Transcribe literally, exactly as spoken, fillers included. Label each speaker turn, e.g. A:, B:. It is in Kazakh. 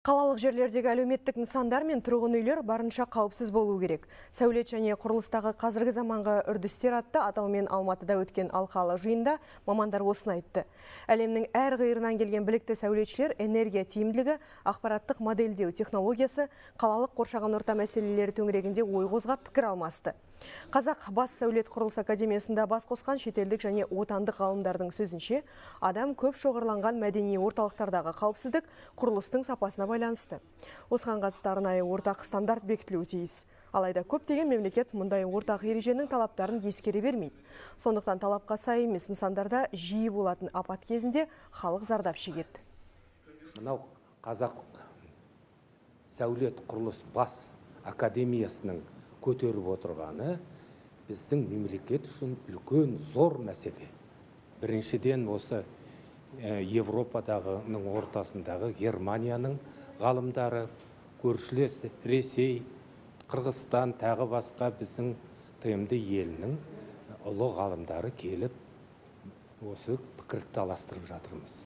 A: Қалалық жерлердегі әлеуметтік нысандар мен тұрғын үйлер барынша қауіпсіз болу керек. Сәулет және құрылыстағы қазіргі заманғы үрдістер атты атаумен Алматыда өткен алқалы жиында мамандар осыны айтты. Әлемнің әр қиырынан келген білікті сәулетшілер энергия тиімділігі, ақпараттық модельдеу технологиясы, қалалық қоршаған орта мәселелері төңірегінде ой қозғап пікір алмасты. Қазақ бас сәулет құрылыс академиясында бас қосқан шетелдік және отандық ғалымдардың сөзінше, адам көп шоғырланған мәдени орталықтардағы қауіпсіздік құрылыстың сапасына байланысты. Осыған қатысты арнайы ортақ стандарт бекітілуі тиіс. Алайда көптеген мемлекет мұндай ортақ ереженің талаптарын ескере бермейді. Сондықтан талапқа сай емес нысандарда жиі болатын апат кезінде халық зардап шегеді.
B: Мынау Қазақ сәулет құрылыс бас академиясының көтеріп отырғаны біздің мемлекет үшін үлкен зор мәселе. Біріншіден осы Европадағының ортасындағы Германияның ғалымдары, көршілес Ресей, Қырғызстан, тағы басқа біздің тмд елінің ұлы ғалымдары келіп осы пікірді таластырып жатырмыз.